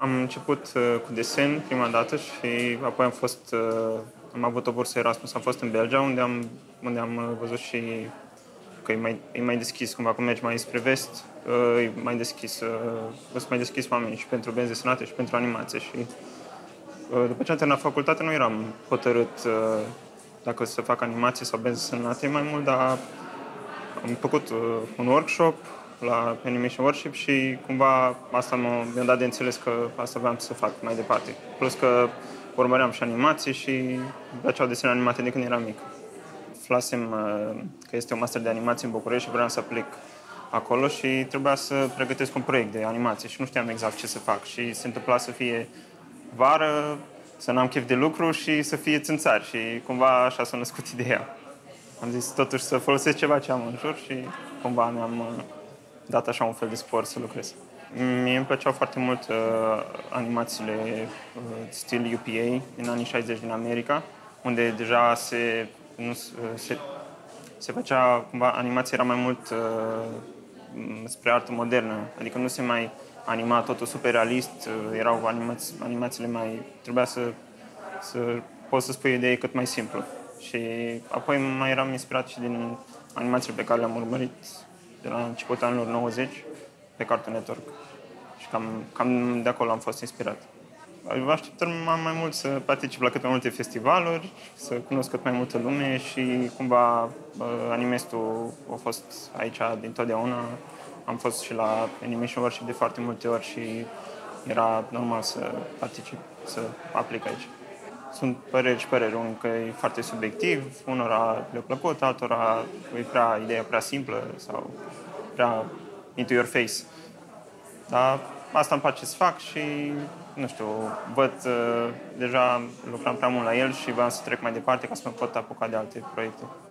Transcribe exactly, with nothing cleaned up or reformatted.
Am început uh, cu desen prima dată și apoi am fost, uh, am avut o bursă Erasmus, am fost în Belgia, unde am, unde am uh, văzut și că e mai, e mai deschis, cumva, cum mergi mai spre vest, uh, e mai deschis, uh, sunt mai deschis oamenii și pentru benzi desenate și pentru animație. Și uh, după ce am terminat facultate, nu eram hotărât uh, dacă să fac animație sau benzi desenate mai mult, dar am făcut uh, un workshop la Animation Workshop și cumva asta mi-a dat de înțeles că asta vreau să fac mai departe. Plus că urmăream și animații și îmi plăceau desene animate de când eram mic. Aflasem uh, că este un master de animație în București și vreau să aplic acolo și trebuia să pregătesc un proiect de animație și nu știam exact ce să fac. Și se întâmpla să fie vară, să n-am chef de lucru și să fie țânțari și cumva așa s-a născut ideea. Am zis totuși să folosesc ceva ce am în jur și cumva mi-am uh, dat așa un fel de sport să lucrez. Mie îmi plăceau foarte mult uh, animațiile uh, stil U P A din anii șaizeci din America, unde deja se, nu, uh, se, se făcea, cumva, animația era mai mult uh, spre artă modernă, adică nu se mai anima totul super realist, uh, erau animați, animațiile mai, trebuia să, să poți să spui o idee cât mai simplu. Și apoi mai eram inspirat și din animațiile pe care le-am urmărit de la începutul anilor nouăzeci pe Cartoon Network. Și cam, cam de acolo am fost inspirat. Vă așteptăm mai mult să particip la cât mai multe festivaluri, să cunosc cât mai multă lume și cumva Animestul a fost aici dintotdeauna. Am fost și la Animation Workshop de foarte multe ori și era normal să particip, să aplic aici. Sunt păreri și păreri, unul că e foarte subiectiv, unora le-a plăcut, altora e prea, ideea prea simplă sau prea into your face. Dar asta îmi place să fac și, nu știu, văd, deja lucram prea mult la el și vreau să trec mai departe ca să mă pot apuca de alte proiecte.